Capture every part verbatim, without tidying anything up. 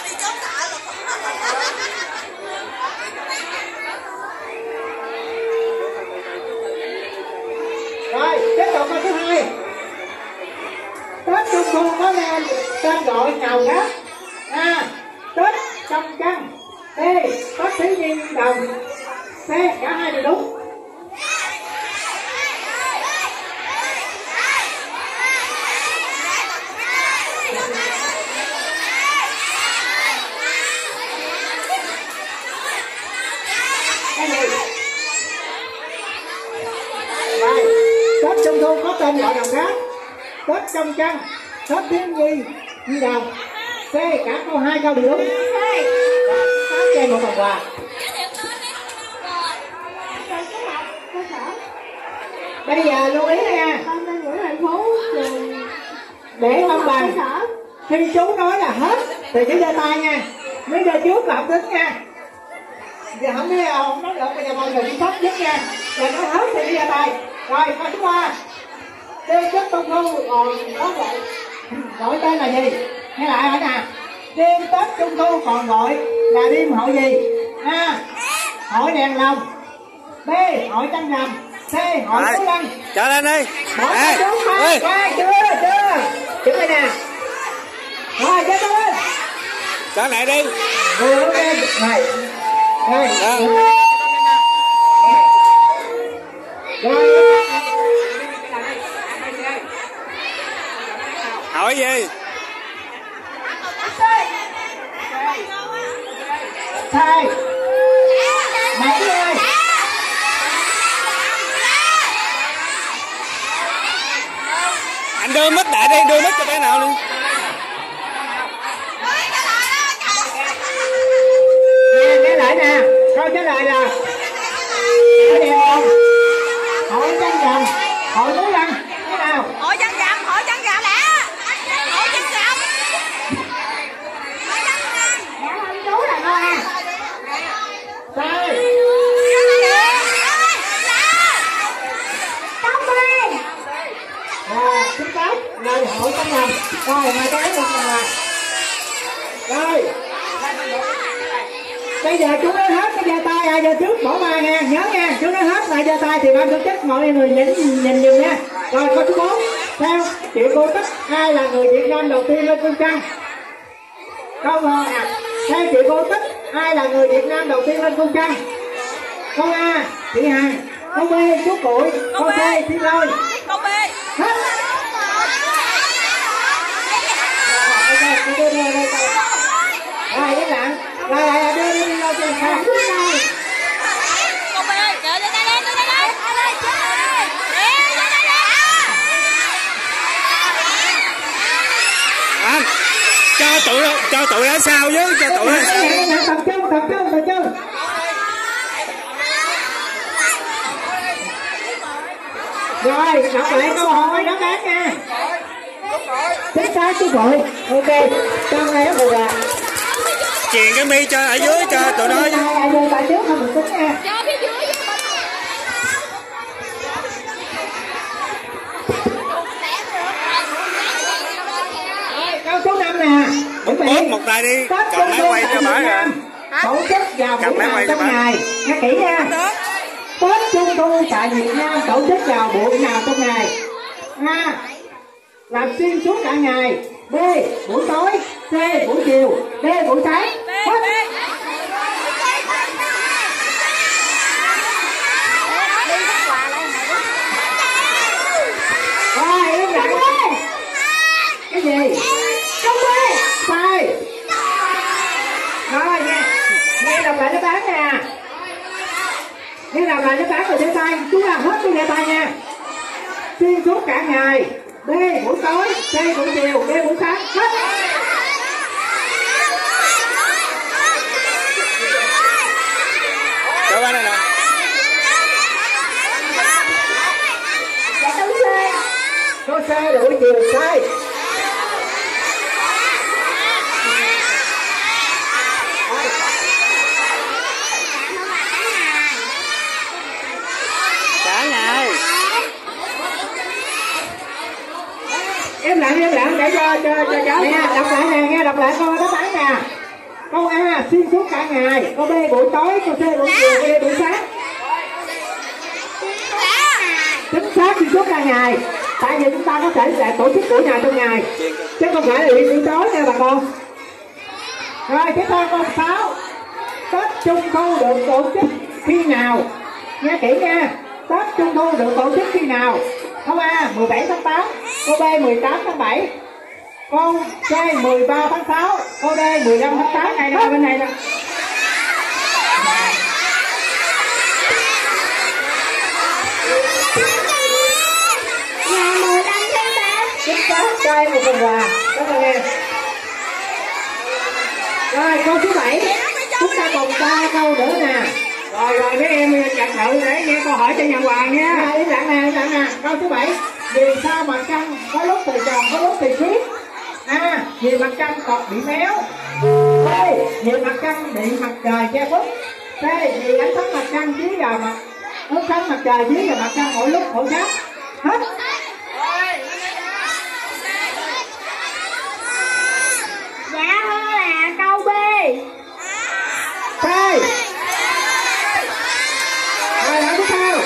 Rồi, tiếp tục câu thứ hai. Tết Trung Thu có nên tên gọi nào khác? A. Tết trong trăng. B. Tết thiếu nhi đồng. C. Cả hai đều đúng. Rồi, Tết Trung Thu có tên gọi nào khác? Tết trong trăng, Tết thiếu nhi nhi đồng. C. Cả câu hai câu đều đúng. Tám trên một phần quà. Bây giờ lưu ý nha. Con tên Nguyễn Thành Phú, trường Để không bằng khi chú nói là hết thì chỉ giơ tay nha. Nếu giơ trước là không tính nha. Giờ không biết không nói được, bây giờ mọi người chỉ sắp giúp nha. Giờ nói hết thì giơ tay. Rồi câu thứ ba. Tiên Tết Trung Thu còn có gọi gọi tên là gì? Nghe lại hả nè. Tiên Tết Trung Thu còn gọi là đêm hội gì? A. Hội đèn lồng. B. Hội trăng rằm. C. Hội Phú Lăng. Trở lên đi. Mỗi cái đúng không? Qua chưa chưa. Chuẩn đây nè. Rồi chết lên. Trở lại đi. Rồi ok. Rồi. Rồi. Rồi. Hỏi gì? Sai. Mày ơi. Anh đưa mít lại đi, đưa mít cho bé nào luôn. Nè, nghe lại nè. Câu trả lời là hội đèn lồng, hội trăng rằm, hội Phú Lăng. Thế nào? Hội trăng rằm, hội trăng rằm lẽ. Hội trăng rằm. Hội trăng rằm. Dạ không chú là đâu à? Sai. Rồi, chính xác. Rồi, hội trăng rằm. Rồi, mày có lấy một phần là. Rồi. Bây giờ chú nói hết cái giơ tay, ai giơ trước bỏ ba nha, nhớ nha. Chú nói hết lại giơ tay thì ban tổ chức mọi người nhìn nhìn nhìn nha. Rồi câu số bốn. Theo Triệu Cô Tích, ai là người Việt Nam đầu tiên lên phương trăng? Câu một nè. Theo Triệu Cô Tích, ai là người Việt Nam đầu tiên lên phương trăng? Câu A. Chị Hằng. Câu B. Chú Cụi. Câu C. Thiên Lôi. Câu B. Hết. Rồi, đưa đưa đưa đưa. Rồi, im lặng. Rồi, rồi, đưa đi đi đâu cho sao? Câu B. Chờ đưa tay lên, đưa tay lên. Nè, đưa tay lên. Anh, cho tụi cho tụi ở sau chứ, cho tụi ở sau. Tập trung, tập trung, tập trung. Rồi, đọc lại câu hỏi đáp án nha. Chính xác chú Cụi. Ok, cho ngay đó rồi ạ. Chuyền cái mi cho ở dưới cho tụi nó. Ai đưa tay trước không được tính nha. Cho phía dưới với bên. Rồi, câu số năm nè. Bớt một tay đi, cầm máy quay cho bả rồi. Tổ chức vào buổi nào trong ngày. Nghe kỹ nha. Tết Trung Thu tại Việt Nam tổ chức vào buổi nào trong ngày? A. Làm xuyên suốt cả ngày. B. Buổi tối. C. Buổi chiều. D. Buổi sáng. Hết. Rồi, im lặng. Cái gì? Không B. Sai. Rồi nghe. Nghe đọc lại đáp án nè. Nghe đọc lại đáp án rồi giơ tay. Chúng làm hết cái giơ tay nha. Xuyên suốt cả ngày. B. Buổi tối. C. Buổi chiều. D. Buổi sáng. Hết. Cho ba đây nè. Dạ đúng C. Câu C là buổi chiều. Sai. Cả ngày. Em lặng em lặng để cho cho cho cháu nghe đọc lại nè, nghe đọc lại câu đáp án nè. Câu A xuyên suốt cả ngày, câu B buổi tối, câu C buổi chiều, câu D buổi sáng. Chính xác, xuyên suốt cả ngày. Tại vì chúng ta có thể sẽ tổ chức buổi nào trong ngày, chứ không phải là buổi tối nha bà con. Rồi tiếp theo câu sáu. Tết Trung Thu được tổ chức khi nào? Nghe kỹ nha. Tết Trung Thu được tổ chức khi nào? Câu A mười bảy tháng tám, câu B mười tám tháng bảy, câu C mười ba tháng sáu, câu D mười lăm tháng tám. Này nè, bên này nè. Ngày mười lăm tháng tám. Chính xác, đây một phần quà. Các bạn nghe. Rồi câu thứ bảy. Chúng ta còn ba câu nữa nè. Rồi rồi mấy em chặt thử để nghe câu hỏi cho nhà hoàng nha. Im lặng nè, im lặng nè. Câu thứ bảy. Vì sao mặt trăng có lúc thì tròn, có lúc thì khuyết? A. Vì mặt trăng còn bị méo. B. Vì mặt trăng bị mặt trời che khuất. C. Vì ánh sáng mặt trăng chiếu vào mặt ánh sáng mặt trời chiếu vào mặt trăng mỗi lúc mỗi khác. Hết. Dạ thưa là câu B. Sai. Rồi hỏi tiếp theo.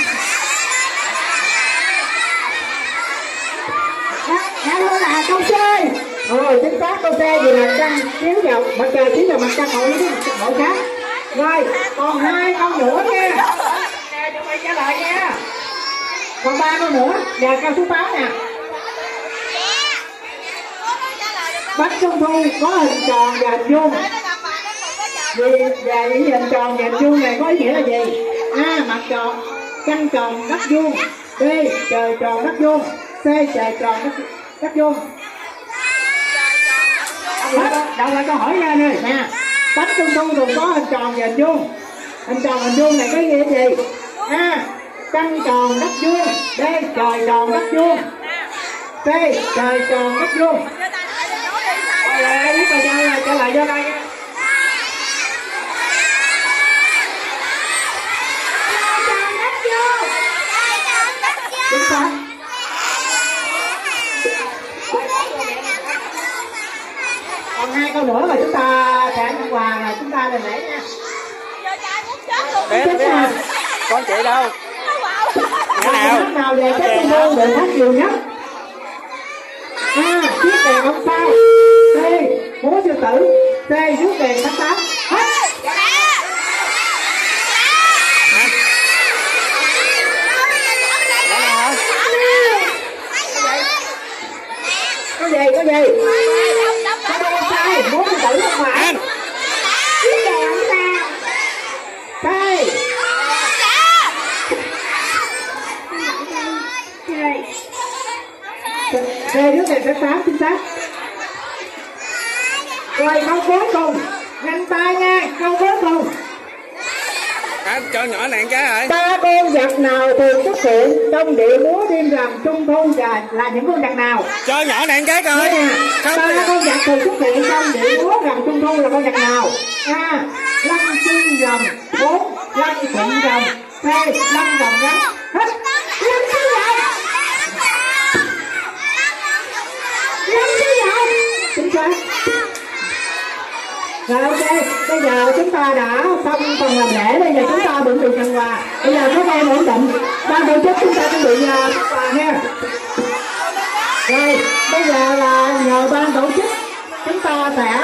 Dạ thưa là câu C. Rồi chính xác, câu C vì mặt trăng chiếu vào mặt trời chiếu vào mặt trăng mỗi lúc mỗi khác. Rồi còn hai câu nữa nha. Nè chuẩn bị trả lời nha. Còn ba câu nữa và câu số tám nè. Bánh Trung Thu có hình tròn và hình vuông. Vì và những hình tròn và hình vuông này có ý nghĩa là gì? A. Mặt tròn, trăng tròn, đất vuông. B. Trời tròn, đất vuông. C. Trời tròn, đất, đất vuông. Đọc lại câu hỏi nha ơi nè. Bánh Trung Thu thường có hình tròn và hình vuông. Hình tròn hình vuông này có ý nghĩa gì? A. Trăng tròn, đất vuông. B. Trời tròn, đất vuông. C. Trời tròn, đất vuông. Rồi biết rồi nha, trả lời cho đây. Chính xác. Còn hai câu nữa mà chúng ta sẽ ăn quà là chúng ta lên lễ nha. Bé bé con chị đâu? Cái nào? Nào về các Trung Thu được hát nhiều nhất? A. Chiếc đèn ông sao. C. Múa sư tử. D. Rước đèn tháng tám. Hết. Có gì, có gì? Có đâu không sai, múa sư tử không phải. Chiếc đèn ông sao. Sai. C. Rước đèn tháng tám, chính xác. Rồi câu cuối cùng, nhanh tay nha, câu cuối cùng. À, cho nhỏ này cái rồi. Ba con vật nào thường xuất hiện trong điệu múa đêm rằm Trung Thu và là những con vật nào? Cho nhỏ này cái coi. Nè, ba con vật thường xuất hiện trong điệu múa rằm Trung Thu là con vật nào? A. Lăng xương rồng. bốn. Lăng phụng rồng. C. Lăng rồng rắn. Hết. Lăng xương rồng. Lăng xương rồng. Chính xác. Rồi ok, bây giờ chúng ta đã xong phần làm lễ, bây giờ chúng ta vẫn được nhận quà. Bây giờ các em ổn định, ban tổ chức chúng ta chuẩn bị phát quà nha. Rồi, bây giờ là nhờ ban tổ chức chúng ta sẽ